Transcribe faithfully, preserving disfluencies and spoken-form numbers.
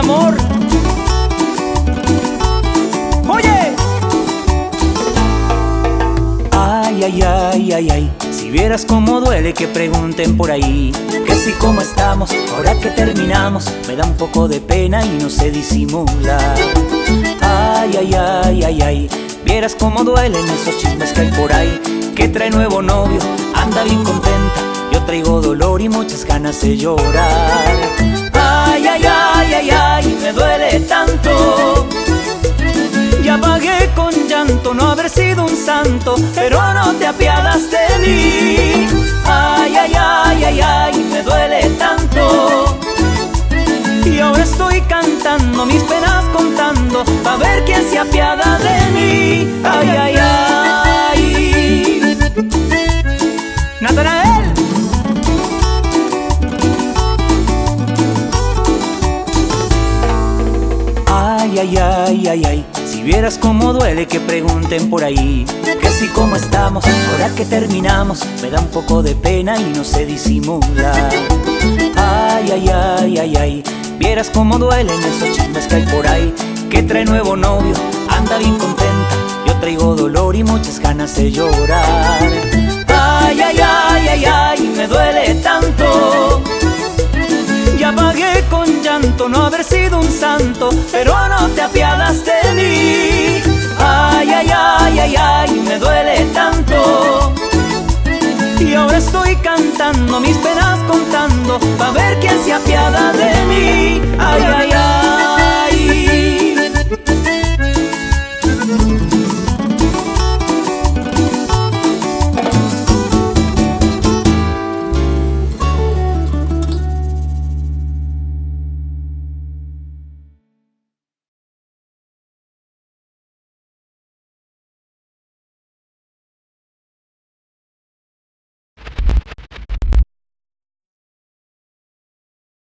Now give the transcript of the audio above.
amor. Oye. Ay, ay, ay, ay, ay, si vieras cómo duele que pregunten por ahí que si cómo estamos, ahora que terminamos, me da un poco de pena y no sé disimular. Ay, ay, ay, ay, ay, vieras cómo duelen esos chismes que hay por ahí, que trae nuevo novio, anda bien contenta, yo traigo dolor y muchas ganas de llorar. Ay, ay, ay, ay, ay, me duele tanto. Ya pagué con llanto no haber sido un santo, pero no te apiadas de mí. Ay, ay, ay, ay, ay, me duele tanto. Y ahora estoy cantando, mis penas contando, pa' ver quién se apiada de mí. Ay, ay, ay. Natanael. Ay, ay, ay, ay, ay, si vieras cómo duele que pregunten por ahí que si cómo estamos, ahora que terminamos, me da un poco de pena y no sé disimular. Ay, ay, ay, ay, ay, vieras cómo duelen esos chismes que hay por ahí, que trae nuevo novio, anda bien contenta, yo traigo dolor y muchas ganas de llorar. Ay, ay, ay, ay, ay, me duele tanto. Ya pagué con llanto no haber sido un santo, pero no te apiadas de mí. Ay, ay, ay, ay, ay, me duele tanto. Y ahora estoy cantando, mis penas contando, pa' ver quién se apiada de mí. Ay, ay, ay.